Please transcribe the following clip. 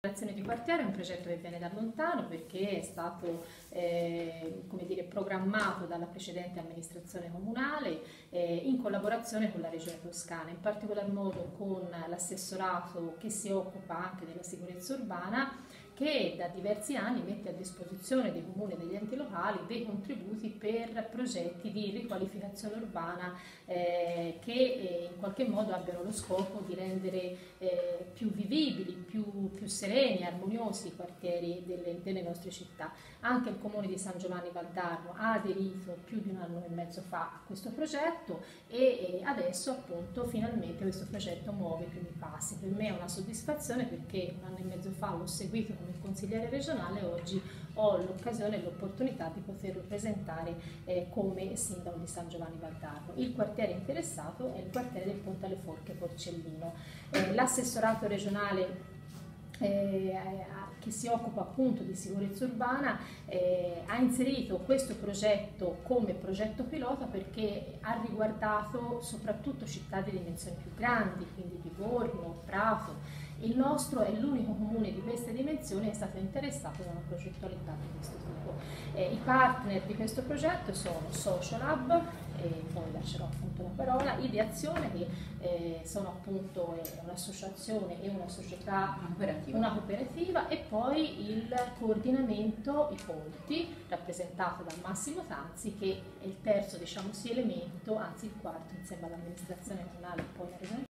L'azione di quartiere è un progetto che viene da lontano perché è stato come dire, programmato dalla precedente amministrazione comunale in collaborazione con la Regione Toscana, in particolar modo con l'assessorato che si occupa anche della sicurezza urbana, che da diversi anni mette a disposizione dei comuni e degli enti locali dei contributi per progetti di riqualificazione urbana che in qualche modo abbiano lo scopo di rendere più vivibili, più sereni e armoniosi i quartieri delle nostre città. Anche il comune di San Giovanni Valdarno ha aderito più di un anno e mezzo fa a questo progetto e adesso appunto finalmente questo progetto muove i primi passi. Per me è una soddisfazione perché un anno e mezzo fa l'ho seguito come consigliere regionale e oggi ho l'occasione e l'opportunità di poterlo presentare come sindaco di San Giovanni Valdarno. Il quartiere interessato è il quartiere del Ponte alle Forche Porcellino. L'assessorato regionale che si occupa appunto di sicurezza urbana ha inserito questo progetto come progetto pilota perché ha riguardato soprattutto città di dimensioni più grandi, quindi Livorno, Prato. Il nostro è l'unico comune di queste dimensioni che è stato interessato da una progettualità di questo tipo. I partner di questo progetto sono Sociolab, e poi lascerò appunto la parola, Ideazione, che sono appunto un'associazione e una società, una cooperativa, e poi il coordinamento, i ponti, rappresentato da Massimo Tanzi, che è il terzo, diciamo sì, elemento, anzi il quarto, insieme all'amministrazione comunale e poi la regione